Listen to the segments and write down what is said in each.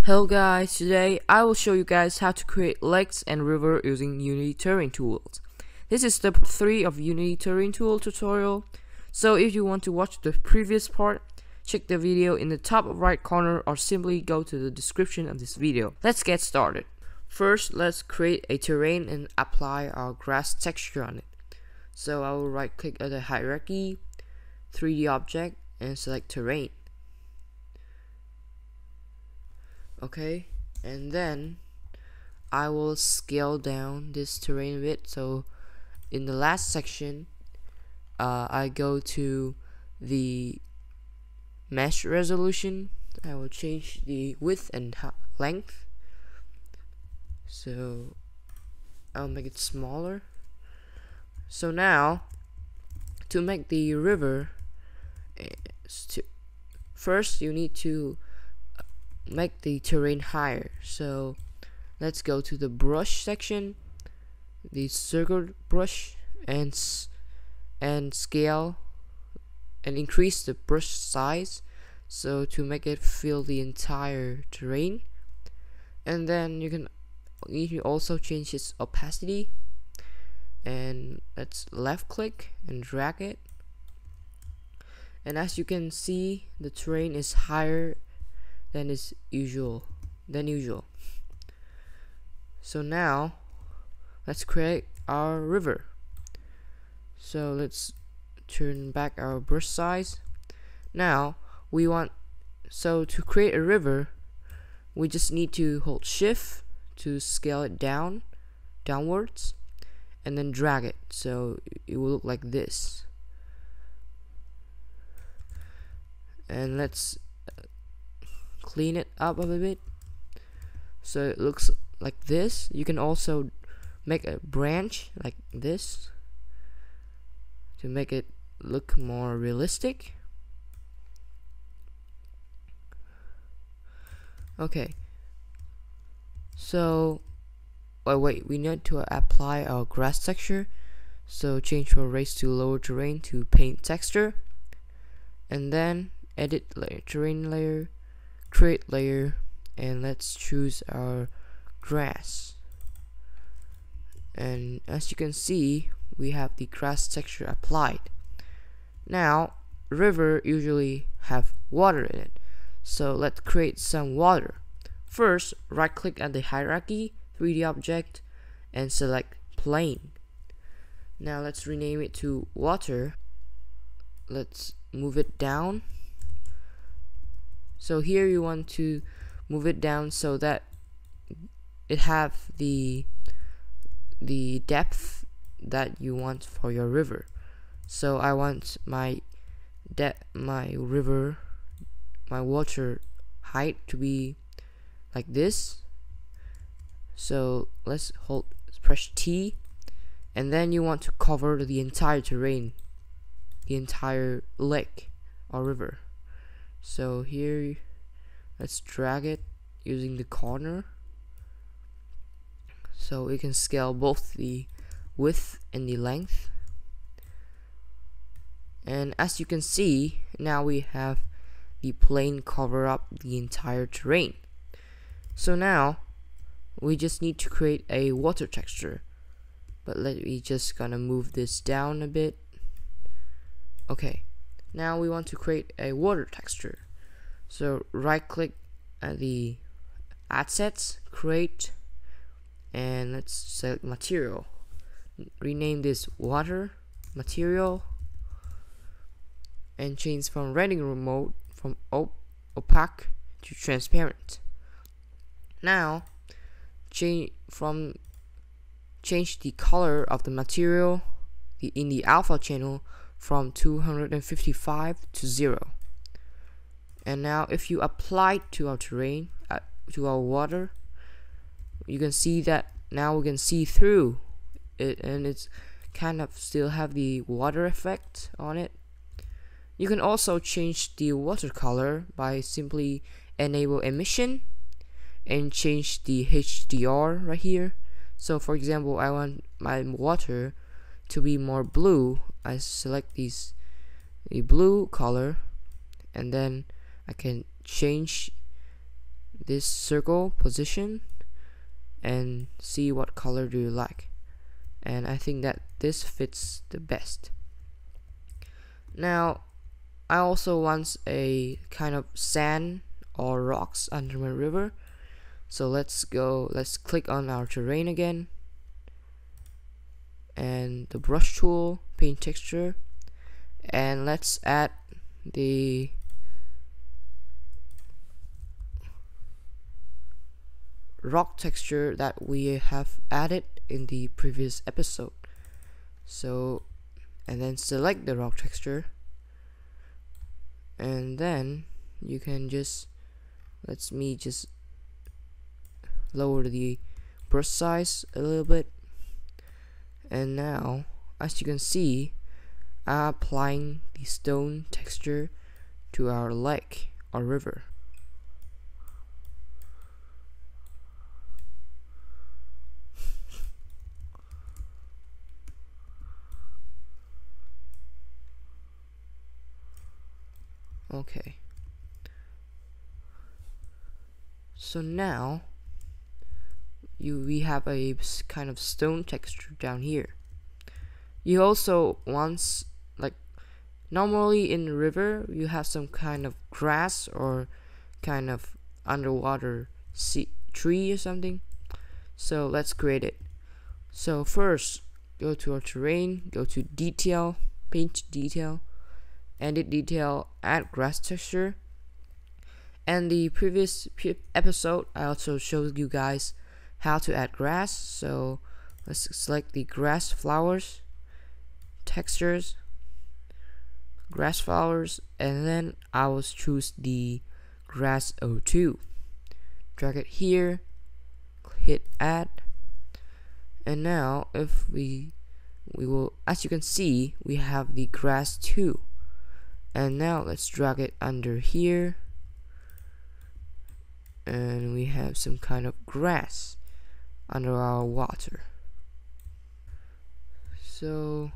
Hello guys, today I will show you guys how to create lakes and river using Unity terrain tools. This is the part 3 of Unity terrain tool tutorial. So if you want to watch the previous part, check the video in the top right corner or simply go to the description of this video. Let's get started. First, let's create a terrain and apply our grass texture on it. So I will right click at the hierarchy, 3D object, and select terrain. Okay, and then I will scale down this terrain a bit. So in the last section, I go to the mesh resolution. I will change the width and length, so I'll make it smaller. So now, to make the river, first you need to make the terrain higher. So let's go to the brush section, the circle brush, and scale and increase the brush size so to make it fill the entire terrain. And then you can also change its opacity, and let's left click and drag it, and as you can see, the terrain is higher than usual. So now let's create our river. So let's turn back our brush size. Now to create a river, we just need to hold shift to scale it downwards, and then drag it so it will look like this. And let's clean it up a bit so it looks like this. You can also make a branch like this to make it look more realistic. Okay, so wait, we need to apply our grass texture. So change from raise to lower terrain to paint texture, and then edit layer, terrain layer, create layer, and let's choose our grass. And as you can see, we have the grass texture applied. Now river usually have water in it, so let's create some water. First, right click at the hierarchy, 3D object, and select plane. Now let's rename it to water. Let's move it down. So here you want to move it down so that it have the depth that you want for your river. So I want my water height to be like this. So let's press T, and then you want to cover the entire terrain, the entire lake or river. So here, let's drag it using the corner so we can scale both the width and the length. And as you can see, now we have the plane cover up the entire terrain. So now we just need to create a water texture, but we just gonna move this down a bit. Okay, now we want to create a water texture. So right click at the assets, create, and let's select material. Rename this water material, and change from rendering mode from opaque to transparent. Now change the color of the material in the alpha channel from 255 to 0. And now if you apply to our terrain, to our water, you can see that now we can see through it, and it's kind of still have the water effect on it. You can also change the water color by simply enable emission and change the HDR right here. So for example, I want my water to be more blue. I select the blue color, and then I can change this circle position and see what color do you like, and I think that this fits the best. Now I also want a kind of sand or rocks under my river, so let's click on our terrain again, and the brush tool, paint texture, and let's add the rock texture that we have added in the previous episode. So, and then select the rock texture, and then you can just let me just lower the brush size a little bit, and now as you can see, I'm applying the stone texture to our lake or river. Okay, so now we have a kind of stone texture down here. You also want, like, normally in the river you have some kind of grass or kind of underwater tree or something, so let's create it. So first, go to our terrain, go to detail, paint detail, edit detail, add grass texture. And the previous episode I also showed you guys how to add grass, so let's select the grass flowers, textures, grass flowers, and then I will choose the grass 02, drag it here, hit add, and now if we will, as you can see, we have the grass 2, and now let's drag it under here, and we have some kind of grass under our water. So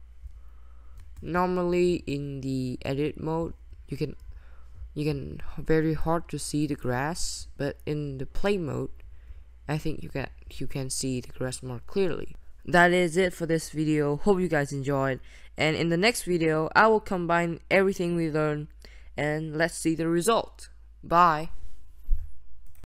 normally in the edit mode you can very hard to see the grass, but in the play mode I think you can see the grass more clearly. That is it for this video. Hope you guys enjoyed, and in the next video I will combine everything we learned and let's see the result. Bye.